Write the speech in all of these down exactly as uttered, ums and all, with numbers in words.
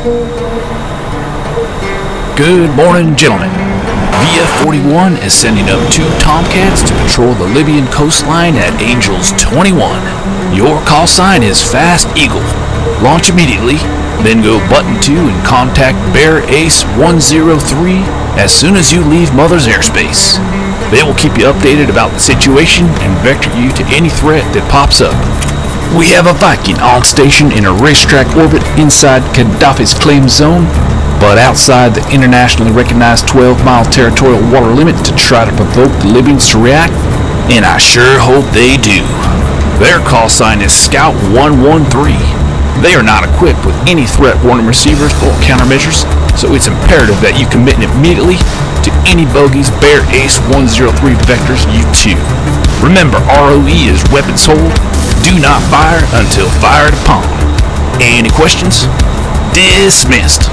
Good morning, gentlemen. V F forty-one is sending up two Tomcats to patrol the Libyan coastline at Angels twenty-one. Your call sign is Fast Eagle. Launch immediately, then go button two and contact Bear Ace one oh three as soon as you leave Mother's airspace. They will keep you updated about the situation and vector you to any threat that pops up. We have a Viking on station in a racetrack orbit inside Gaddafi's claim zone, but outside the internationally recognized twelve mile territorial water limit to try to provoke the Libyans to react, and I sure hope they do. Their call sign is Scout one one three. They are not equipped with any threat warning receivers or countermeasures, so it's imperative that you commit immediately to any bogeys Bear Ace one oh three vectors you to. Remember, R O E is weapons hold. Do not fire until fired upon. Any questions? Dismissed.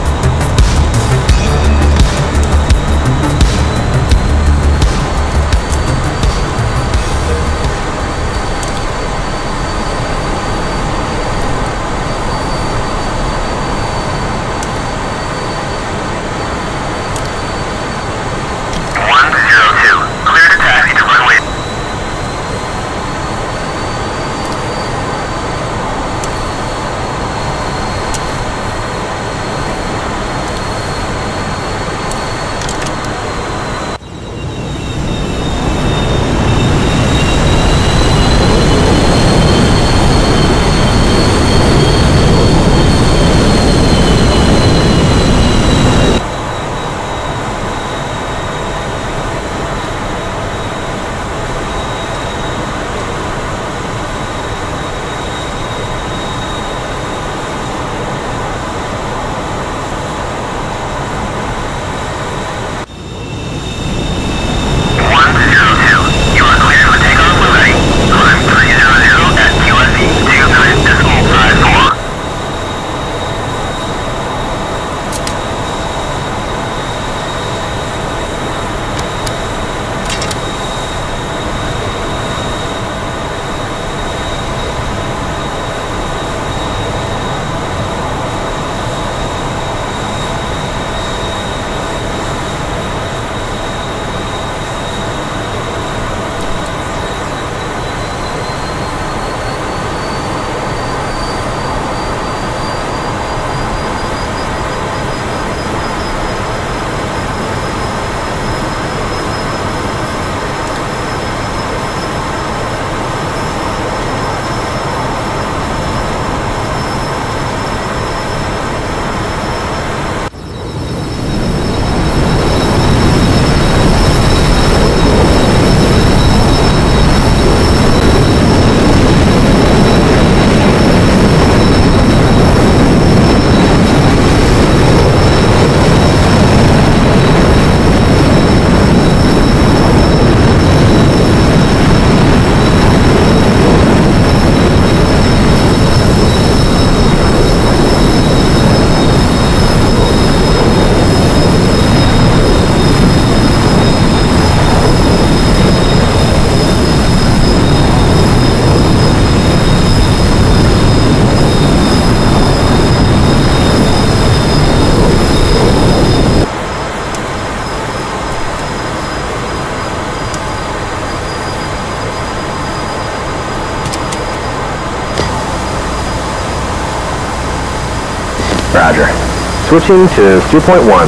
Roger. Switching to two point one.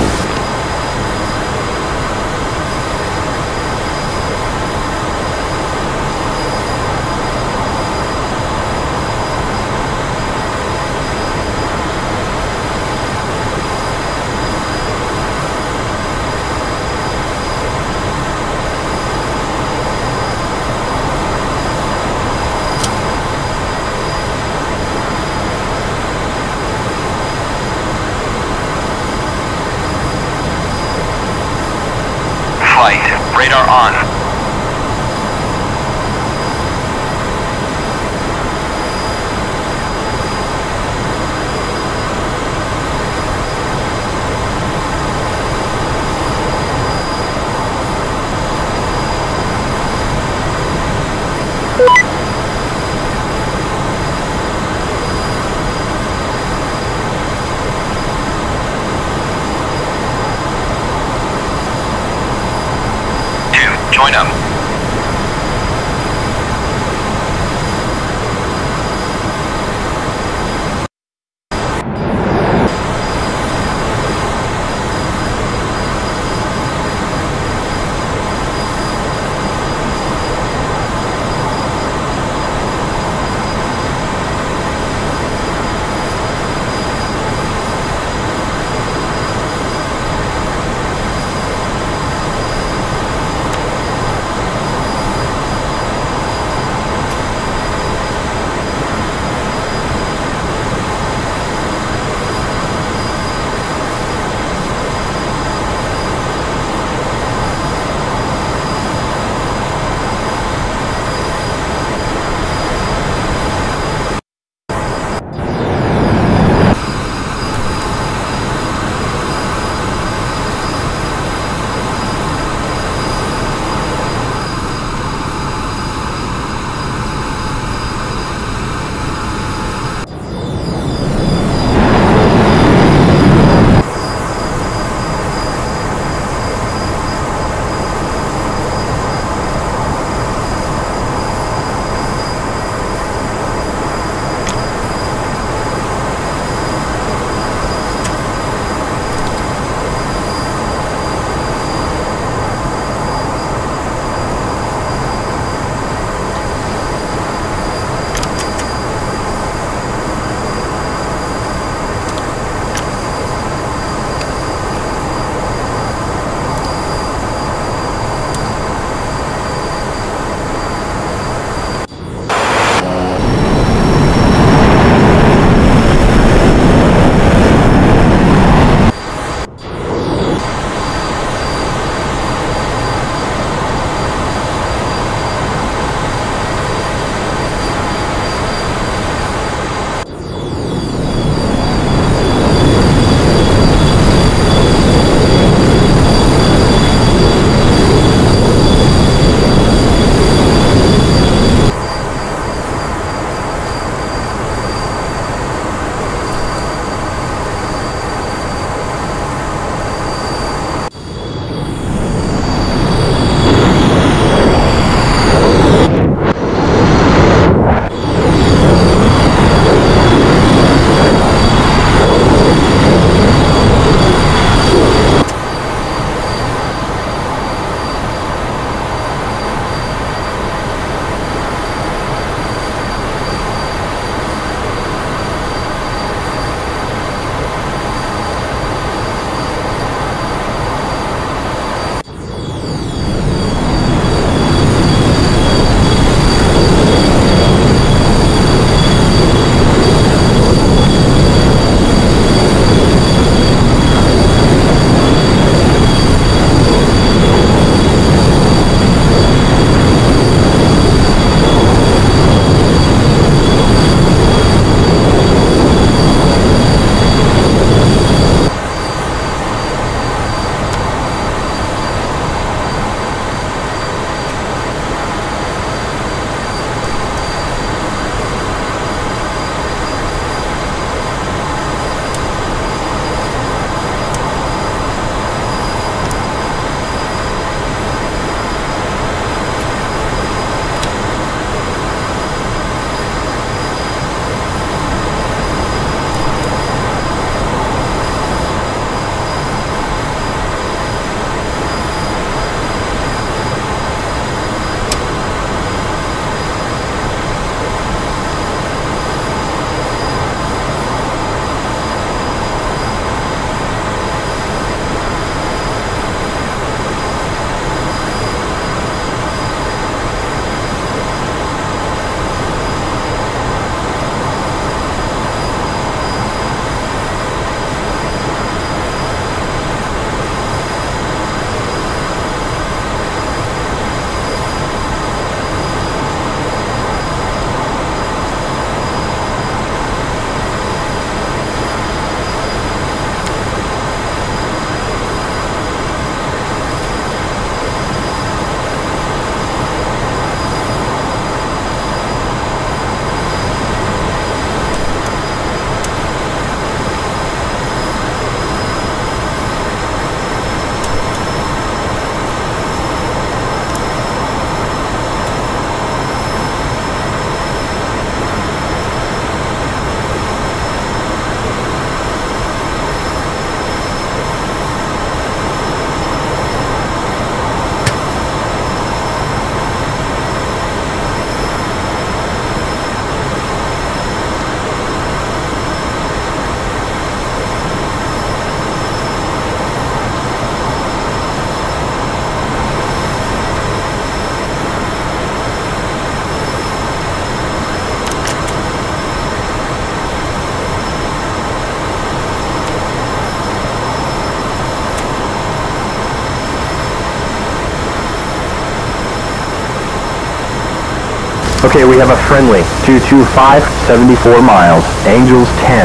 Radar on. Okay, we have a friendly. two two five, seventy-four miles. Angels ten.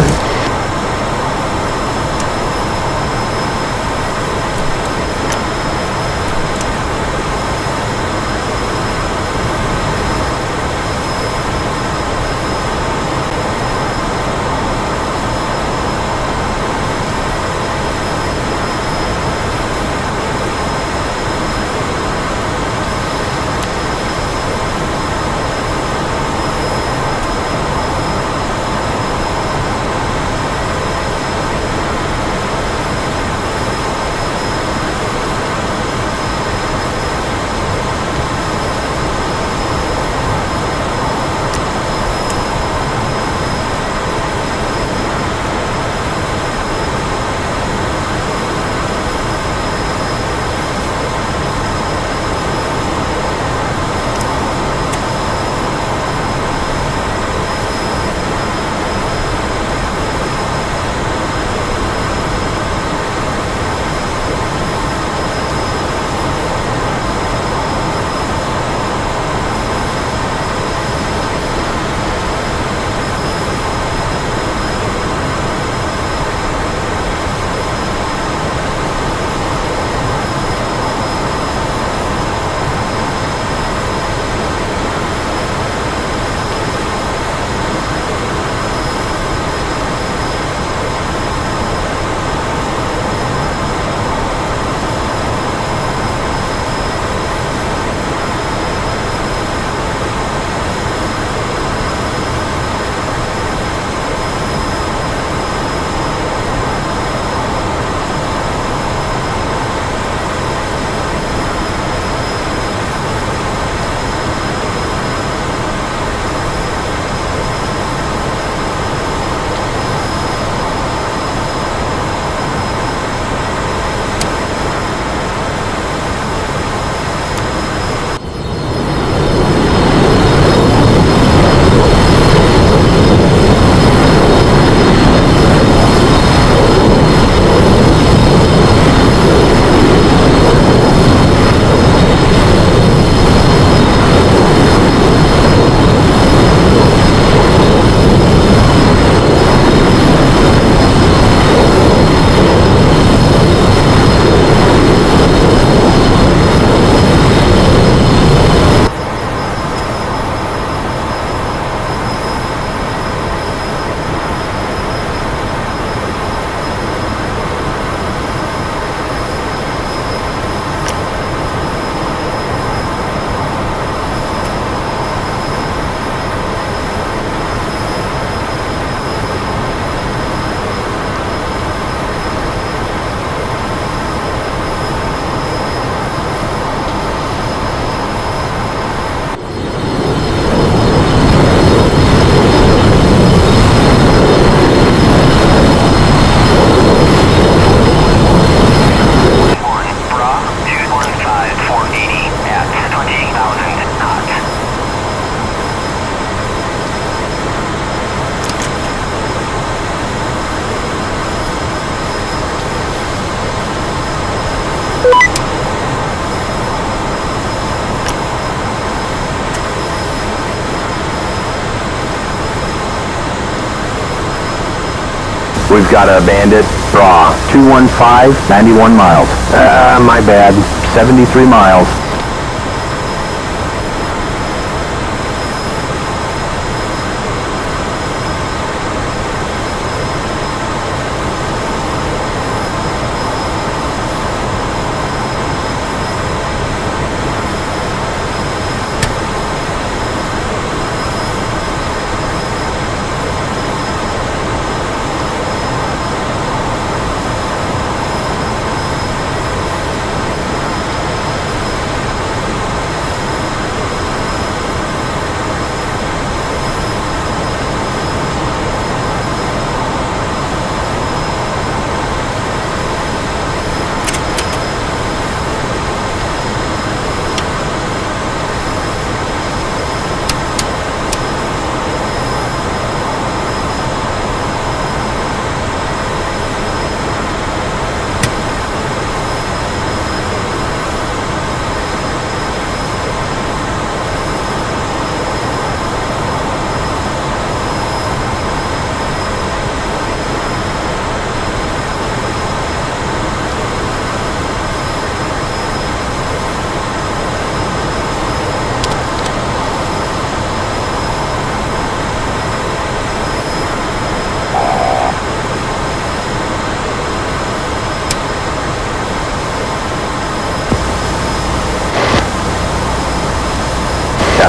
We've got a bandit. Raw. two one five, ninety-one miles. Uh, my bad. seventy-three miles.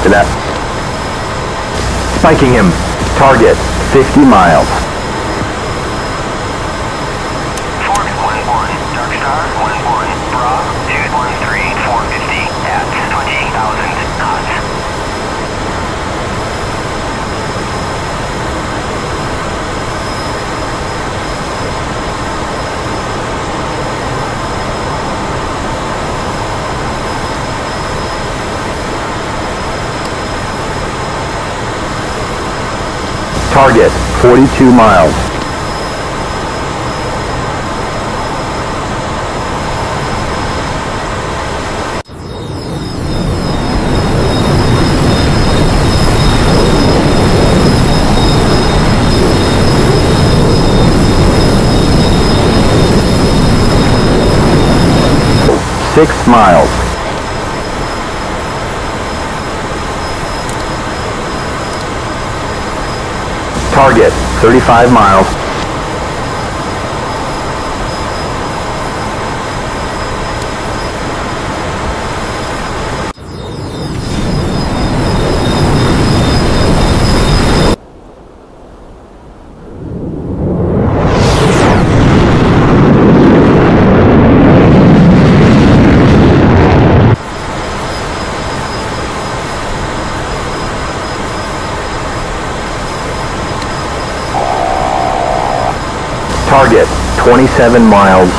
Roger that. Spiking him. Target, fifty miles. Fork one one, Dark Star one one, Bra two one three four fifty at twenty thousand knots. Target, forty-two miles. Six miles. Target, thirty-five miles. Target, twenty-seven miles.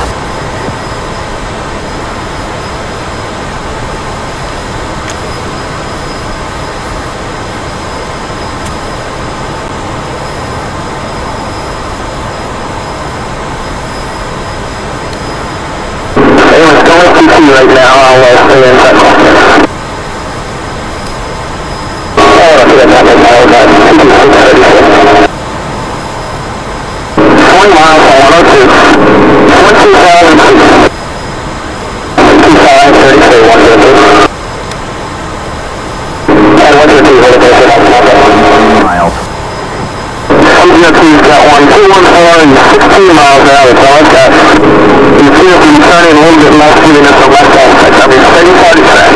Anyone's going to see right now, I'll uh, stay in touch. Oh, I forgot that was all about six thirty-six. twenty miles on one oh two. twenty-two thousand feet. twenty-five, thirty-three, one fifty. And one fifty, what is it? Miles. M G O T's got one, two one four, and sixteen miles an hour. That's all I've got. You see if you turn in a little bit less, giving us a left aspect. I mean, steady party track.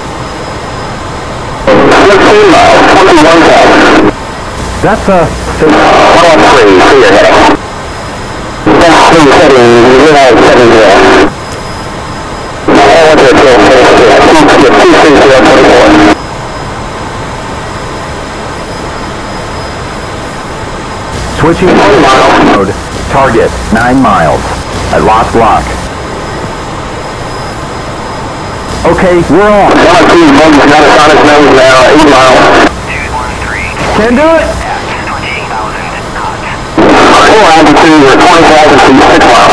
sixteen miles, twenty-one thousand. That's a... one one three, see your heading. That's three settings, you know, settings there. I want to go first here. two three zero twenty-four. Switching to mile mode. Target, nine miles. At lost lock. Okay, we're on. one oh two, Buggy's got us on his nose now, eight miles. two one three. Can do it! At twenty thousand knots. Full altitude, we're twenty thousand feet, six miles.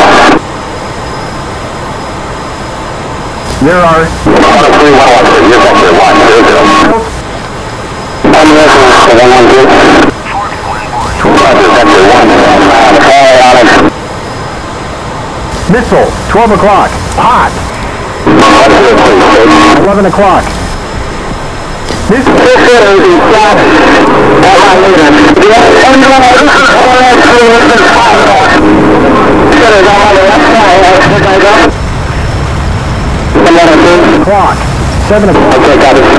There are... one oh three, one oh three, you're back there, one, zero, zero. I'm there for one one zero. Fork one one. Roger, vector one, all on it. Missile, twelve o'clock, hot. eleven o'clock. This is o'clock. seven o'clock. Okay, got it.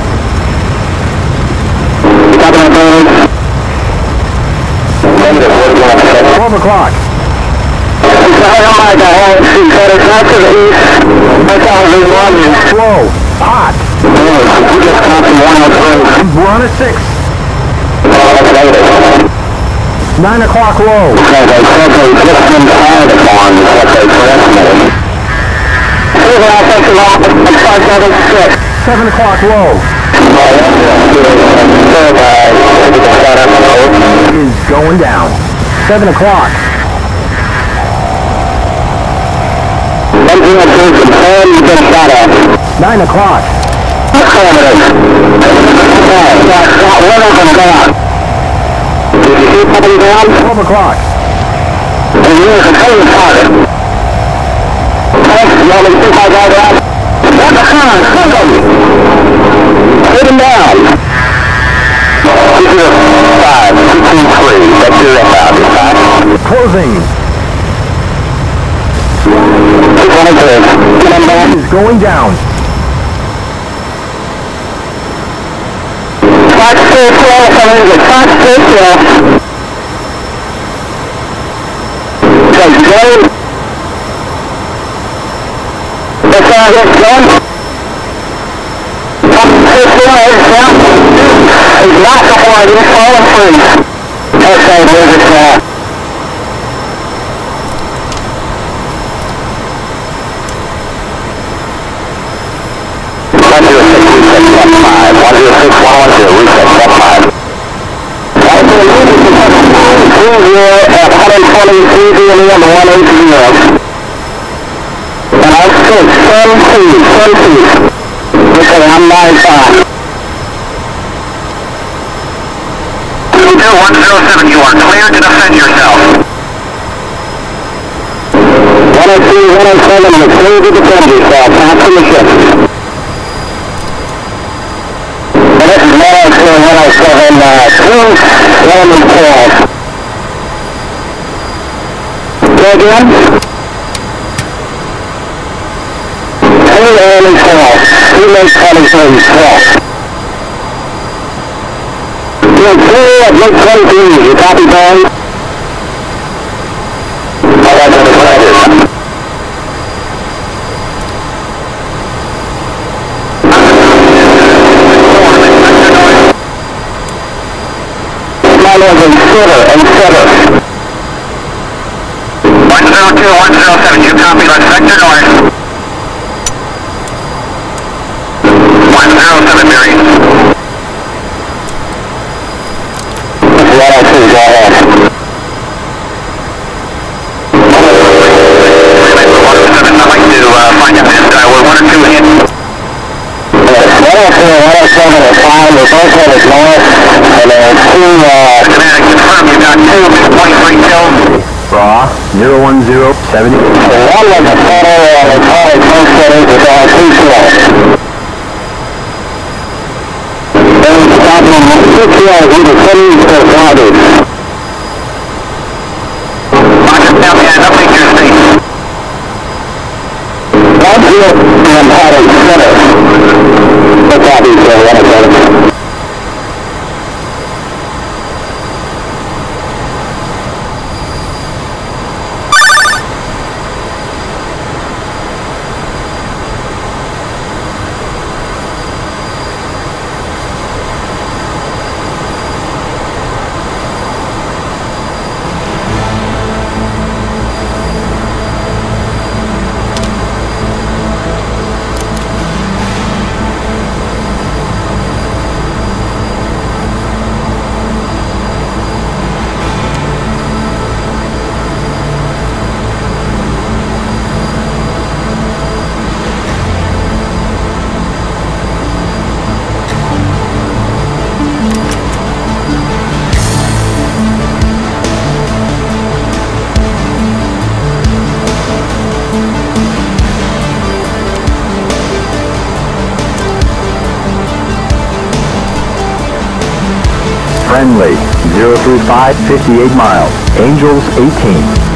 twelve o'clock. Slow. Hot. We're on a six. Nine o'clock low. Seven o'clock low. Is going down. Seven o'clock. Nine o'clock. Twelve o'clock. Hit him down. Five, two, three. That's your F out. Closing. Is going down. Fox two twelve, coming in Fox two twelve. Okay, go. That's all right, going. Fox two twelve, south. He's not the one, he's falling free. Okay, there's a car. one zero six, reset, step five. one zero six, one one zero, reset, step five. one zero at one twenty, three zero on the one eighty. And I'm six, seven two, seven two. Okay, I'm nine five. one zero seven, you are clear to defend yourself. one oh two, one oh seven, you're clear to defend yourself. Pass from the ship. And this is one oh two, one oh seven, uh, two, one and twelve. Go again. two, one and twelve. two, eight, twenty-three, twelve. You're clear at Mig twenty-three, you copy, boys? All right, that's what I did. Mine was in Sidra, in Sidra. one zero two, one zero seven, you copy, let's vector north. one zero seven, Mary. one oh two, go ahead. I'd like to uh, find out this, uh, we're one or two in. one oh two, one oh seven are fine, we're both headed north, and there's two, uh... Command, confirm you got two twenty-three kills. Raw, zero one zero, seventy. one was a photo, and they probably both settings with all two kills. Then we stopped them with six kills, either settings or bodies. Roger, down the end, update your state. one zero and had a center. No copies, so one oh seven. Friendly, zero through five, fifty-eight miles. Angels, eighteen.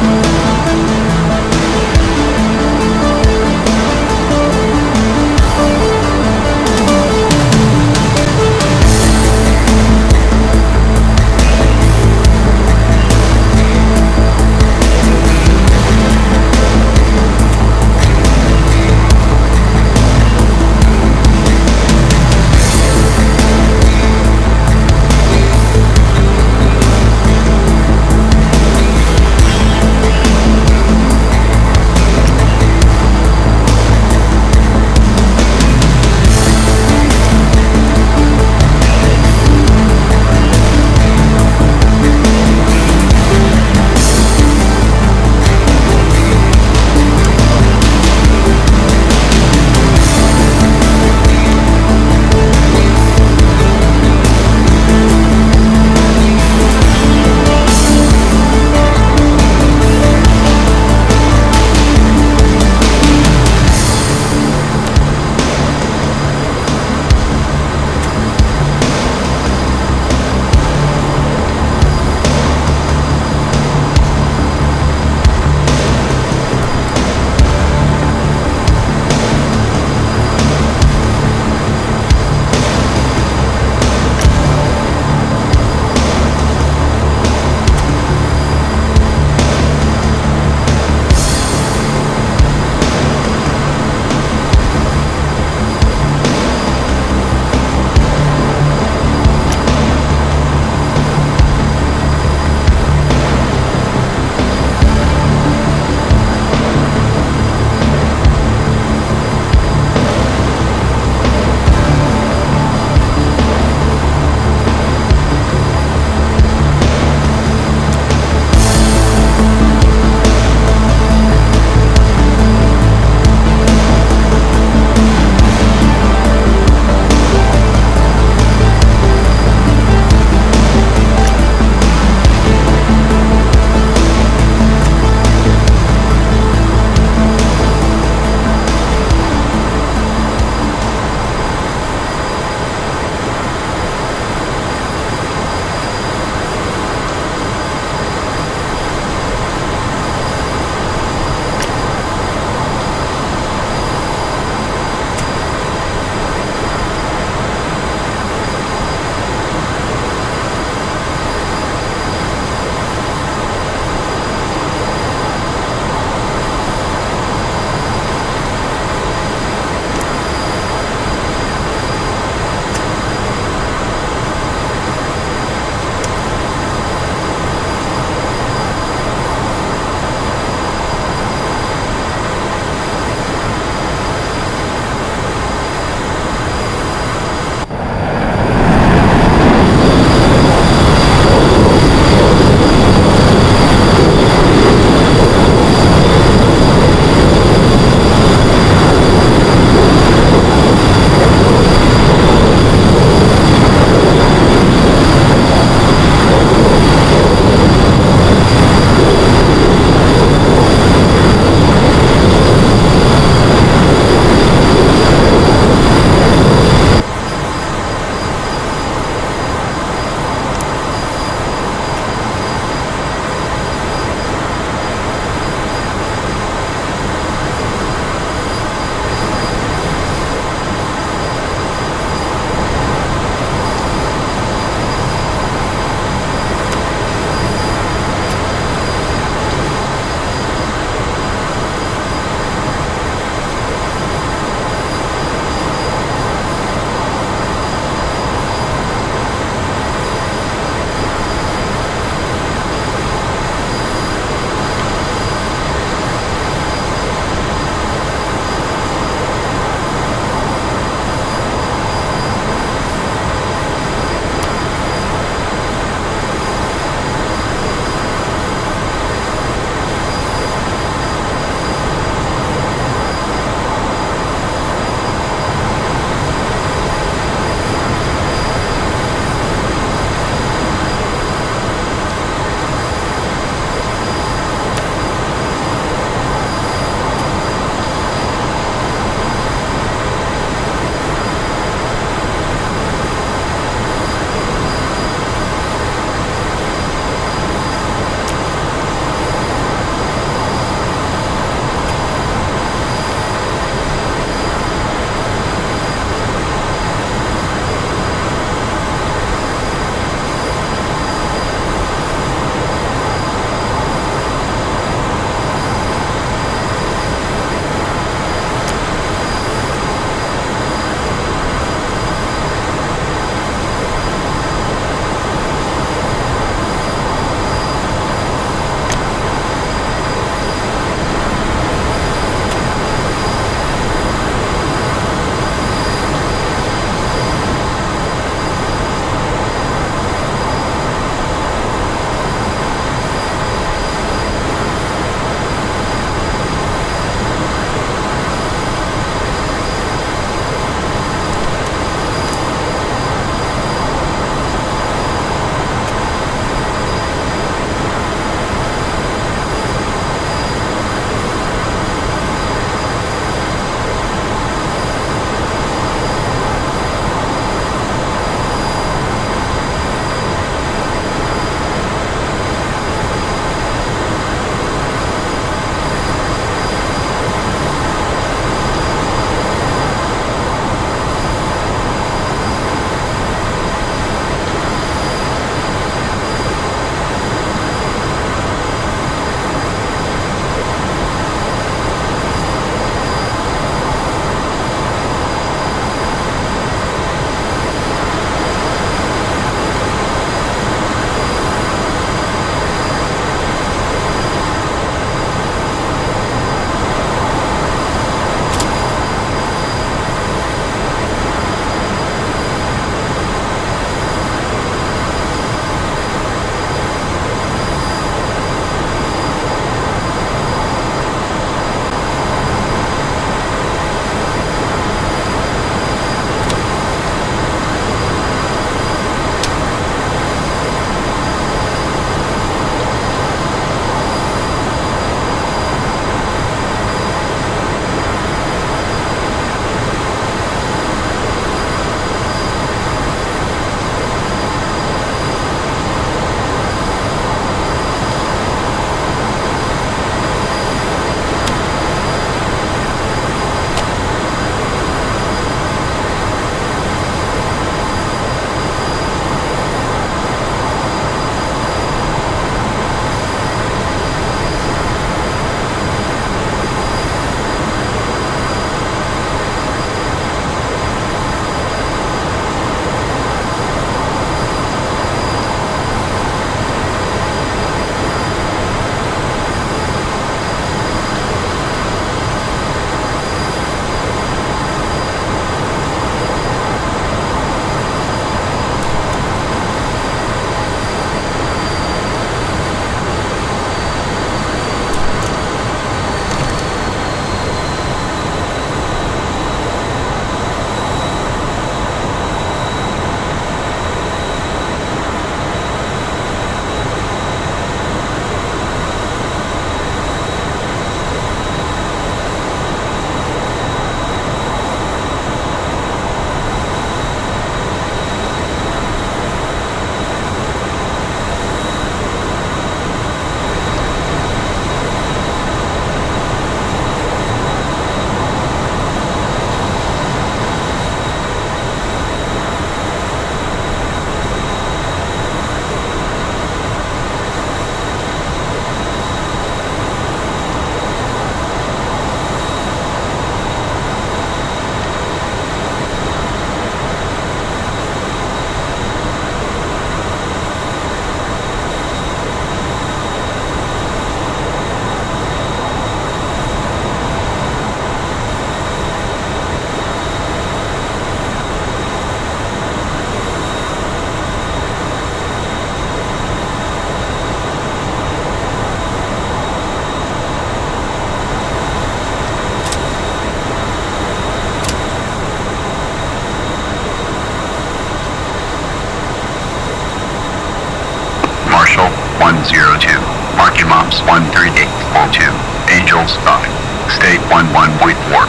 Marshall one zero two. Marking Moms one three eight four two. Angels five. State one one point four.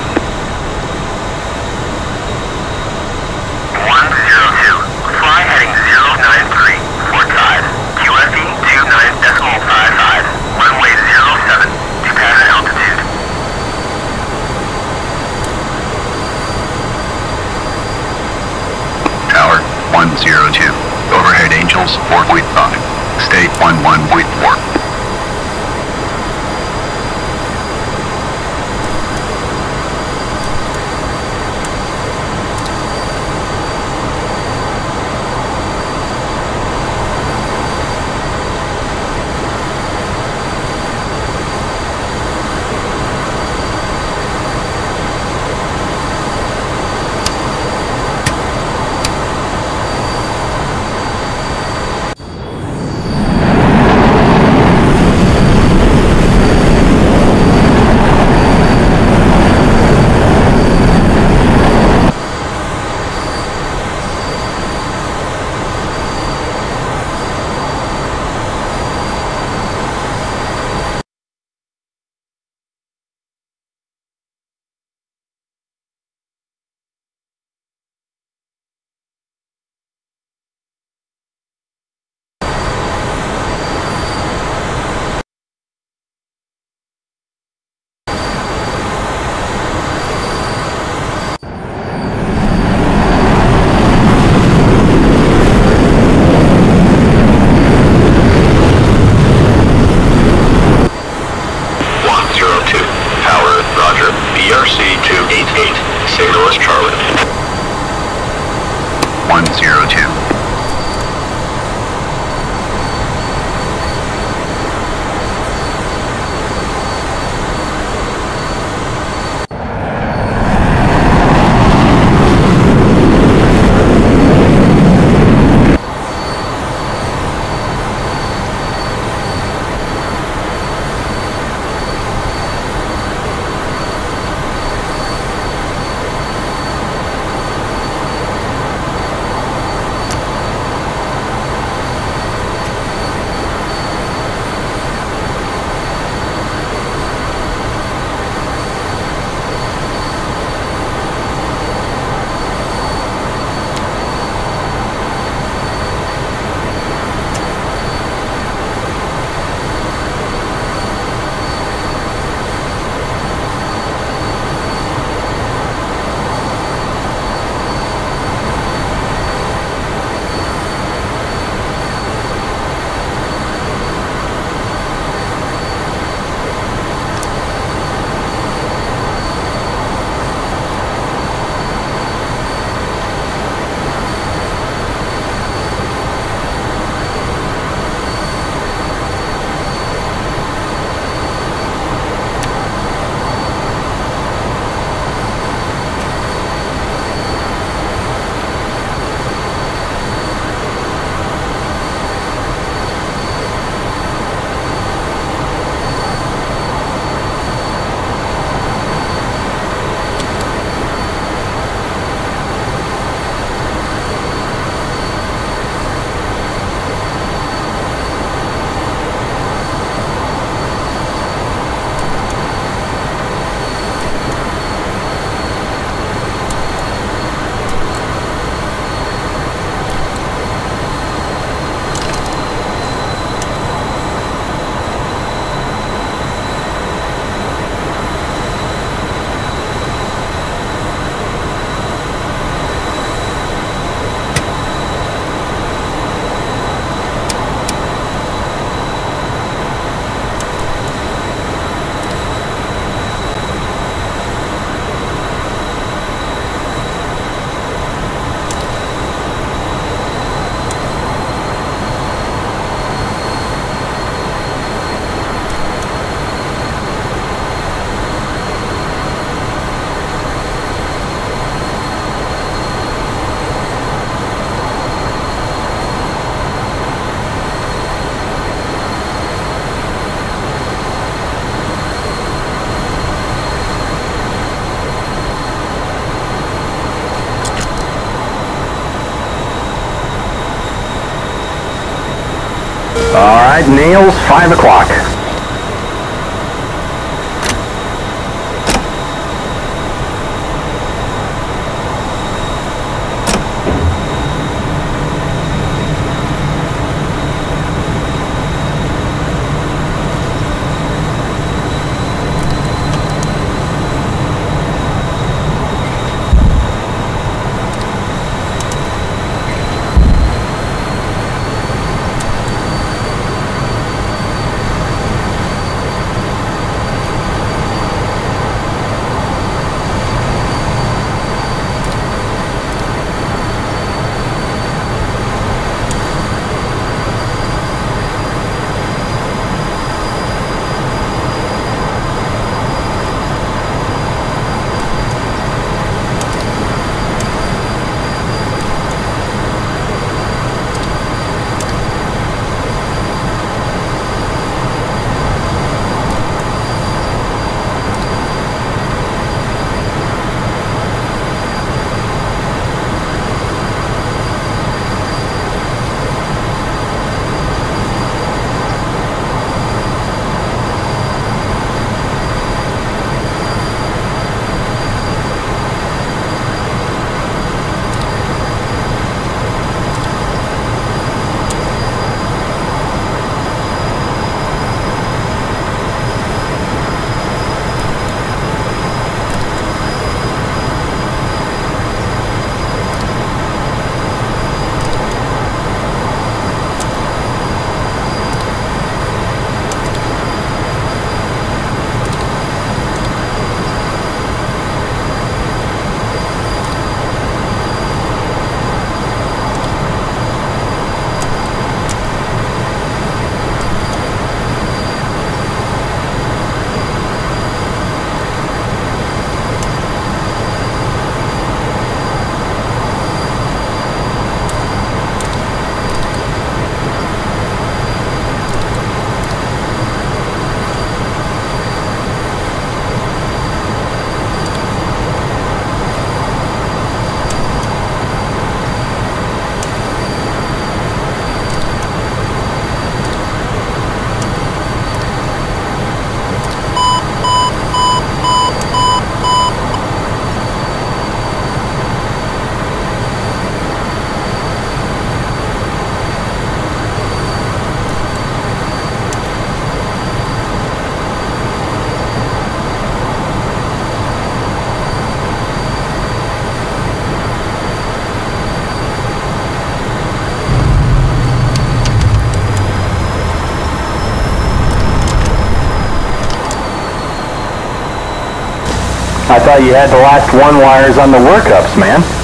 one zero two. Fly heading zero nine three four five. Q F E two nine decimal five five. Runway zero seven. To pass altitude. Tower one zero two. Overhead Angels four point five. State one one point four. All right, Niels, five o'clock. I thought you had the last one wires on the workups, man.